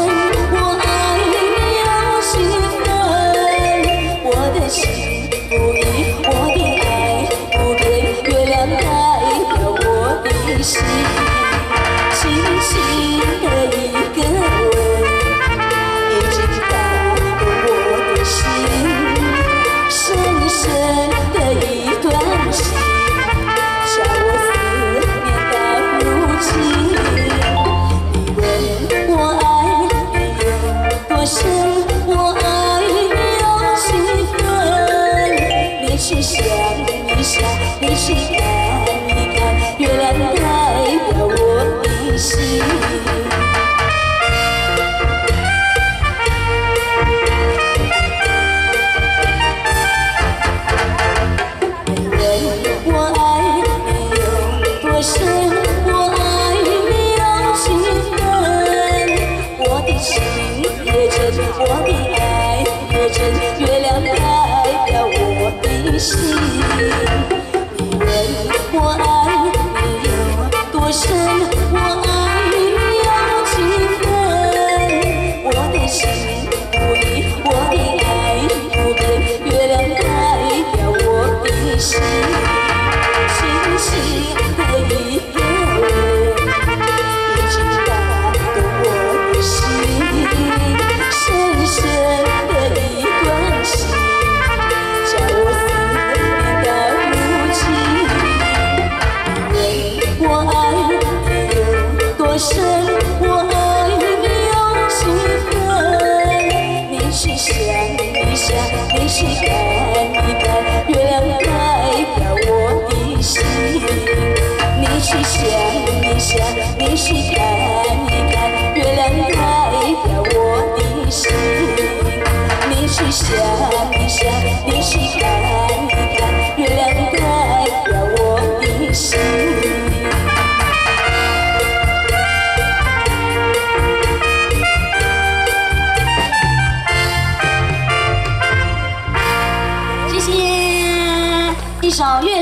我爱你有几分？我的心不移，我的爱不变，月亮代表我的心，轻轻的一个吻，已经打动我的心，深深的一段情，叫我思念到如今。你问我爱你有多深，我爱你有几分？你去想一想，你去看一看，月亮代表我的心。你问我爱你有多深，我爱你有几分？我的情越真，我的爱越真，月亮代表我的心。你问我爱你有多深，我爱你有几分？我的心不移，我的爱不变，月亮代表我的心，轻轻的一个吻，已经打动我的心，深深的一段情，叫我思念到如今。你问我爱你有多深，我爱你有几分？你去想一想，你去看一看，月亮代表我的心。你去想一想，你去看一看，月亮代表我的心。你去想一想，你去看一看，月亮代表我的心。谢谢，一首《月